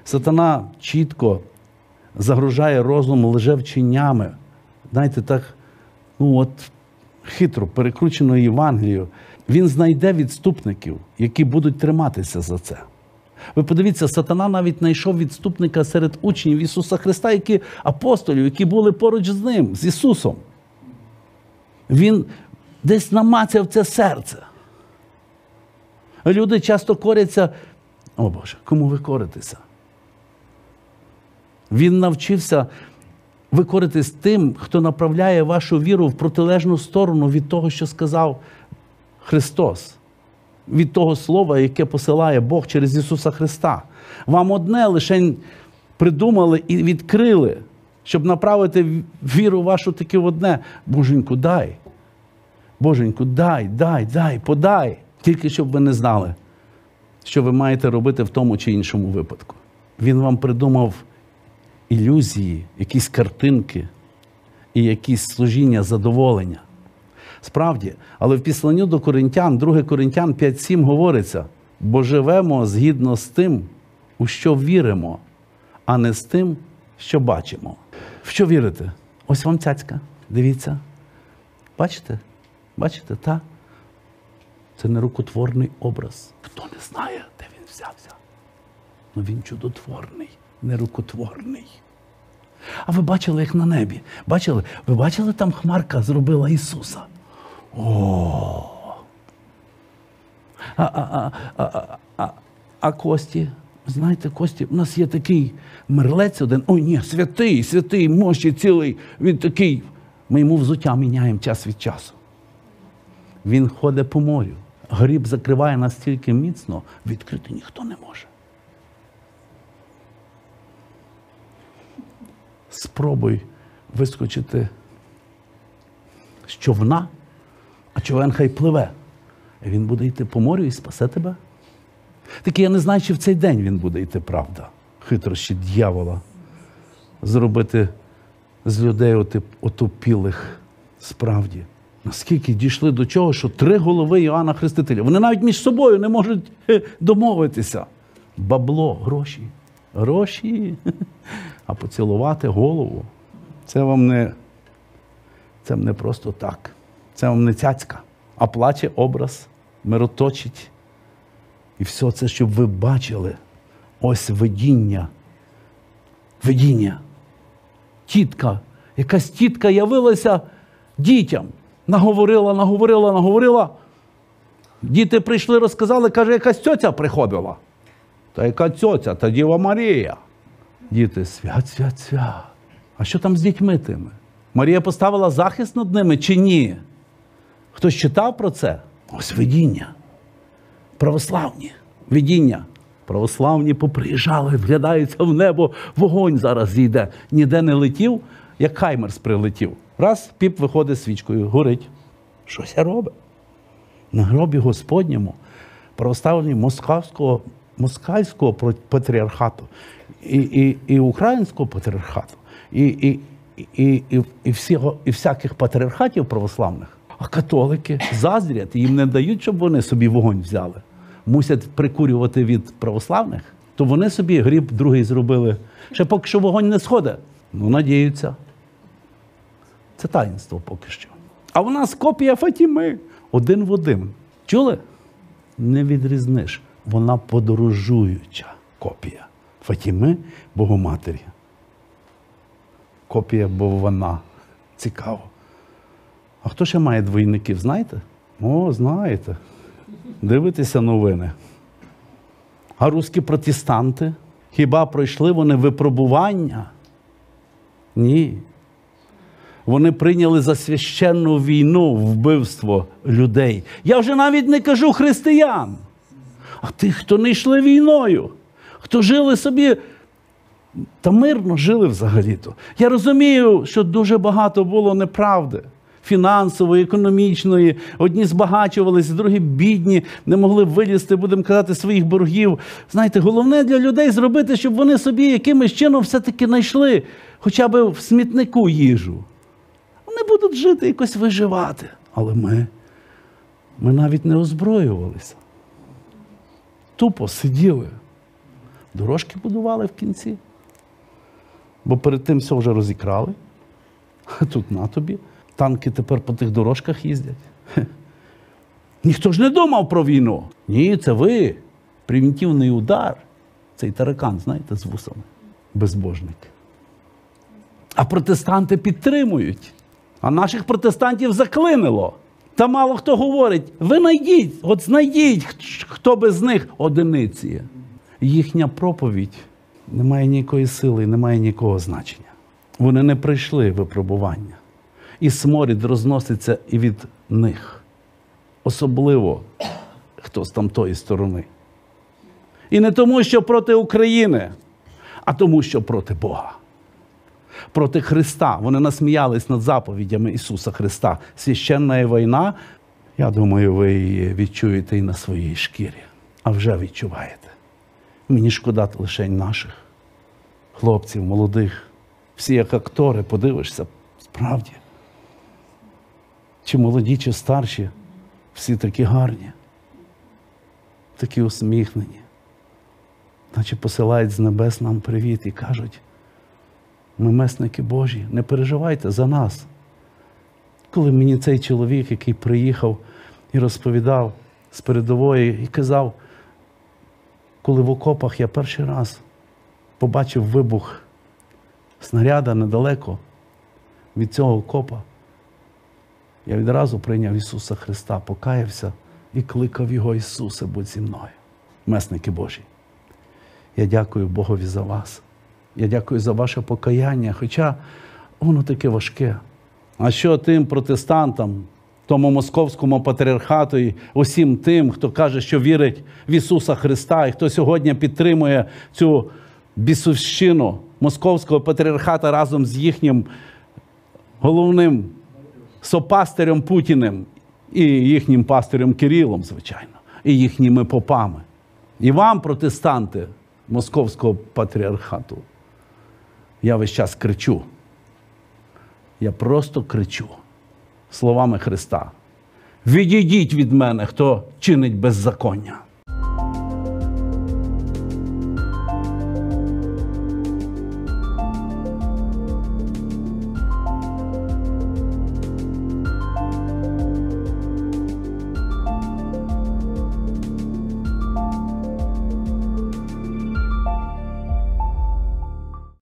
Сатана чітко загружає розум лжевченнями. Знаєте, так, хитро перекручено Євангелію. Він знайде відступників, які будуть триматися за це. Ви подивіться, Сатана навіть знайшов відступника серед учнів Ісуса Христа, апостолів, які були поруч з ним, з Ісусом. Він десь намацав це серце. Люди часто коряться, о Боже, кому ви коритеся? Він навчився ви коритесь тим, хто направляє вашу віру в протилежну сторону від того, що сказав Христос. Від того слова, яке посилає Бог через Ісуса Христа. Вам одне лише придумали і відкрили, щоб направити віру вашу таки в одне. Боженьку, дай. Боженьку, дай, подай. Тільки щоб ви не знали, що ви маєте робити в тому чи іншому випадку. Він вам придумав ілюзії, якісь картинки і якісь служіння, задоволення. Справді, але в післанню до Коринтян, 2 Коринтян 5:7 говориться: бо живемо згідно з тим, у що віримо, а не з тим, що бачимо. В що вірите? Ось вам цяцька, дивіться. Бачите? Бачите, так? Це нерукотворний образ. Хто не знає, де він взявся? Ну він чудотворний, нерукотворний. А ви бачили, як на небі? Бачили? Ви бачили, там хмарка зробила Ісуса? О! А кості? Знаєте, кості? У нас є такий мерлець один. Ой, ні, святий, мощі цілий. Він такий. Ми йому взуття міняємо час від часу. Він ходить по морю. Гріб закриває настільки міцно, відкрити ніхто не може. Спробуй вискочити з човна, а човен хай пливе. І він буде йти по морю і спасе тебе. Таки я не знаю, чи в цей день він буде йти, правда. Хитрощі дьявола. Зробити з людей отупілих справді. Наскільки дійшли до чого, що 3 голови Іоанна Хрестителя. Вони навіть між собою не можуть домовитися. Бабло, гроші. А поцілувати голову – це вам не просто так. Це вам не цяцька, а плаче образ, мироточить. І все це, щоб ви бачили. Ось видіння. Якась тітка явилася дітям. Наговорила. Діти прийшли, розказали, каже, якась тьотя приходила. Та яка тьотя? Та Діва Марія. Діти, свят. А що там з дітьми тими? Марія поставила захист над ними чи ні? Хтось читав про це? Ось видіння. Православні. Видіння. Православні поприїжджали, вглядаються в небо, вогонь зараз зійде. Ніде не летів, як Хаймерс прилетів. Раз, піп виходить свічкою, горить. Щось робить. На гробі Господньому, православні москальського патріархату, і українського патріархату, і всяких патріархатів православних. А католики заздрять, їм не дають, щоб вони собі вогонь взяли. Мусять прикурювати від православних, то вони собі гріб другий зробили. Ще поки що вогонь не сходить. Ну, надіються. Це таїнство поки що. А у нас копія Фатіми. 1 в 1. Чули? Не відрізниш. Вона подорожуюча копія Фатіми Богоматері. Копія, бо вона. Цікаво. А хто ще має двойників, знаєте? О, знаєте. Дивитеся новини. А руські протестанти? Хіба пройшли вони випробування? Ні. Вони прийняли за священну війну вбивство людей. Я вже навіть не кажу християн, а тих, хто не йшли війною, хто жили собі, та мирно жили взагалі-то. Я розумію, що дуже багато було неправди. Фінансової, економічної. Одні збагачувалися, другі бідні, не могли вилізти, будемо казати, своїх боргів. Знаєте, головне для людей зробити, щоб вони собі якимось чином все-таки знайшли хоча б в смітнику їжу. Вони будуть жити, якось виживати. Але ми навіть не озброювалися. Тупо сиділи. Дорожки будували в кінці. Бо перед тим все вже розікрали. А тут на тобі. Танки тепер по тих дорожках їздять. Ніхто ж не думав про війну. Ні, це ви. Примітивний удар. Цей таракан, знаєте, з вусами. Безбожник. А протестанти підтримують. А наших протестантів заклинило. Та мало хто говорить, ви знайдіть, от знайдіть, хто без них одиниці. Їхня проповідь не має ніякої сили, не має ніякого значення. Вони не пройшли випробування. І сморід розноситься і від них. Особливо хто з тамтої сторони. І не тому, що проти України, а тому, що проти Бога. Проти Христа. Вони насміялись над заповідями Ісуса Христа. Священна війна, я думаю, ви її відчуєте і на своїй шкірі. А вже відчуваєте. Мені шкода лише наших хлопців, молодих. Всі як актори, подивишся, справді. Чи молоді, чи старші, всі такі гарні, такі усміхнені. Наче посилають з небес нам привіт і кажуть, ми месники Божі, не переживайте за нас. Коли мені цей чоловік, який приїхав і розповідав з передової, і казав, коли в окопах я перший раз побачив вибух снаряда недалеко від цього окопа, я відразу прийняв Ісуса Христа, покаявся і кликав Його: Ісусе, будь зі мною. Месники Божі, я дякую Богові за вас. Я дякую за ваше покаяння, хоча воно таке важке. А що тим протестантам, тому московському патріархату і усім тим, хто каже, що вірить в Ісуса Христа, і хто сьогодні підтримує цю бісовщину московського патріархата разом з їхнім головним сопастирем Путіним і їхнім пастирем Кирилом, звичайно, і їхніми попами. І вам, протестанти московського патріархату, я весь час кричу. Я просто кричу словами Христа: відійдіть від мене, хто чинить беззаконня.